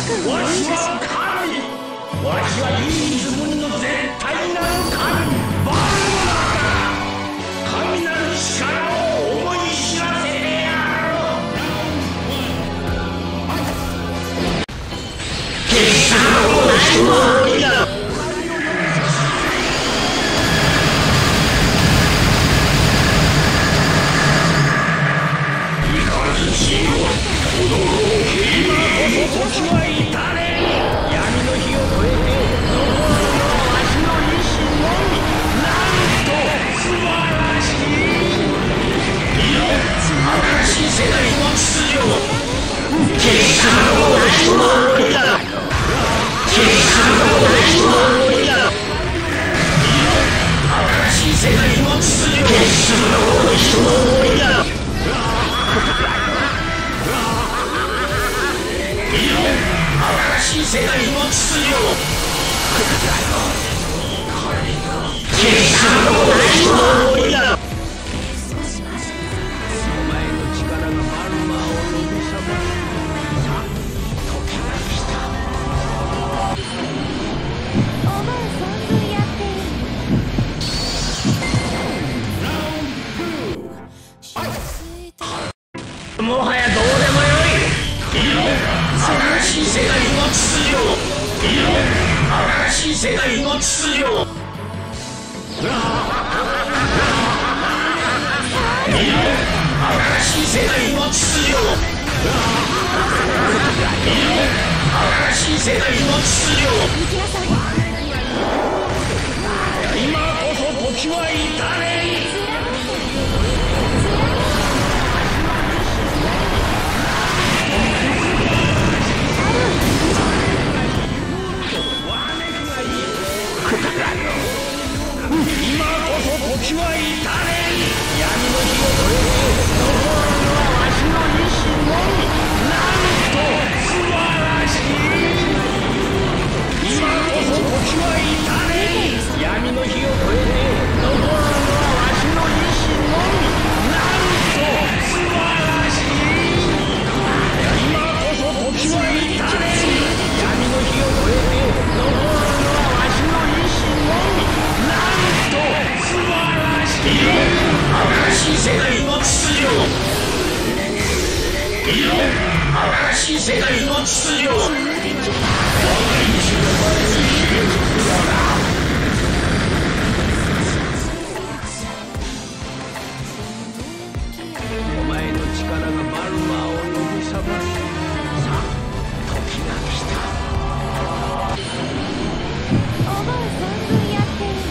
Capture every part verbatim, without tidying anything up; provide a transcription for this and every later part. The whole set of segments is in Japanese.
わしは神。わしは唯一無二の絶対なる神、バルモナだ。神なる力を思い知らせてやろう。決算をないのだ。時は至れ。闇の火を越えて残るのはわしの意志のみ。なんと素晴らしい。いや、新しい世界の秩序を決算をないのだ。決算をないのだ。いや、新しい世界の秩序を決算をないのだ。新しい世界の秩序を決算をないのだ。お前の力がマルマを呼び覚ます。さあ、時が来た。 思う存分やっていい。 もはやどうでもよい。いや、新しい世界の秩序を。いや、新しい世界の秩序を。いや、新しい世界の秩序を。いや、新しい世界の秩序を。今こそ時は至れり。今こそ時は至れり。闇の火を越えて残るのはわしの意志のみ。なんと素晴らしい。今こそ時は至れり。闇の火を越えて残るのはわしの意志のみ。なんと素晴らしい。今こそ時は至れり。闇の火を越えて残るのはわしの意志のみ。なんと素晴らしい。新しい世界の秩序を。いや、新しい世界の秩序を。お前の力がバルマを呼び覚ます。さあ、時が来た。 思う存分やっていい。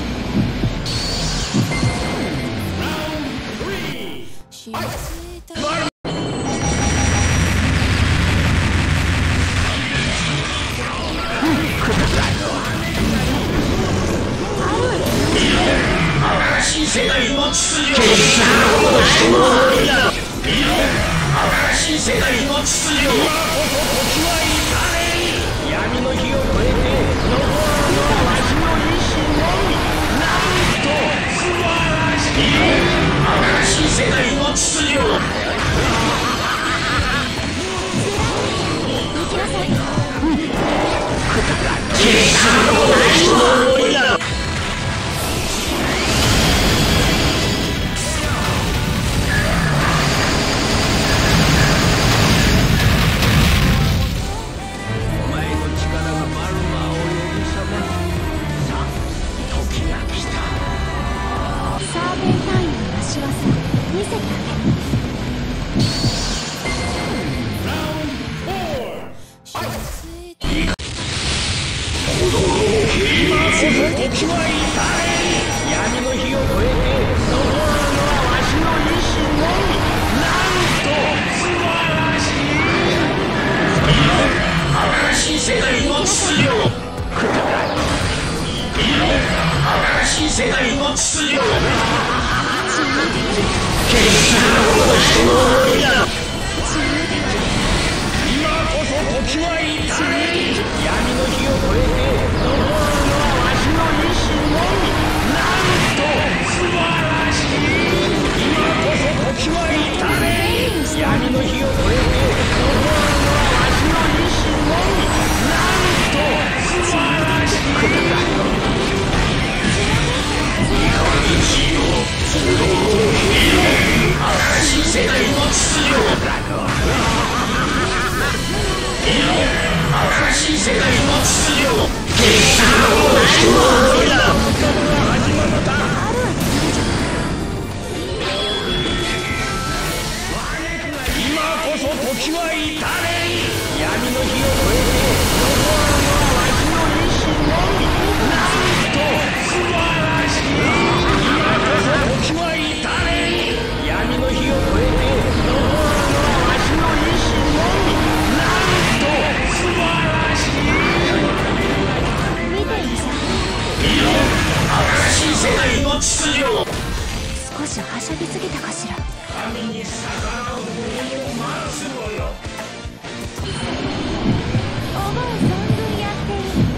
新しい世界の秩序を。決算をないのだ。新しい世界の秩序を。今こそ時は至れり。闇の火を越えて残るのはわしの意志のみ。なんと素晴らしい。新しい世界の秩序を。決算をないのだ。時は至れり。闇の火を越えて残るのはわしの意志のみ。なんと素晴らしい。いや、新しい世界の秩序を。いや、新しい世界の秩序を。決算をないのだ。今こそ時は至れり。闇の火を越えて残るのはわしの意志のみ。なんと素晴らしい。今こそ時は至れり。闇の火を越えて残るのはわしの意志のみ。 しい世界の秩序。 少しはしゃぎすぎたかしら。 神に逆らう者を待つのよ。 思う存分やってる。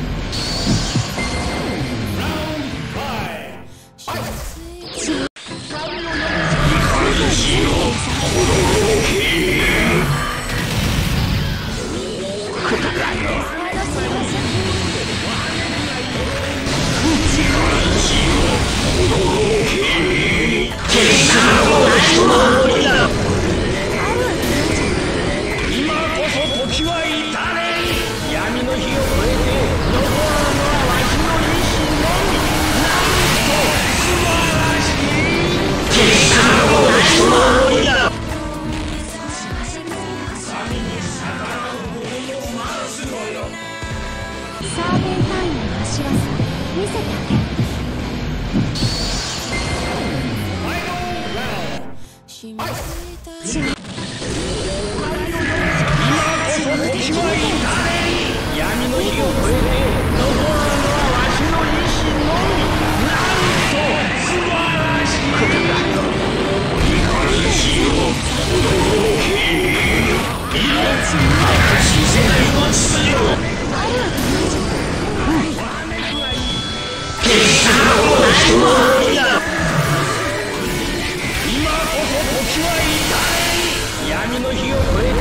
今こそ時は至れり。闇の火を越えて残るのはわしの意志のみ。なんと素晴らしい。結果の勝利だ。神に逆らう者を待つのよ。 サーベンタインの足技見せてあげる。 時は至れり。闇の火を越えて残るのはわしの意志のみ。なんと素晴らしい。いかにしよう。新しい世界の秩序。結果の勝利だ。今こそ時は至れり。闇の火を越えて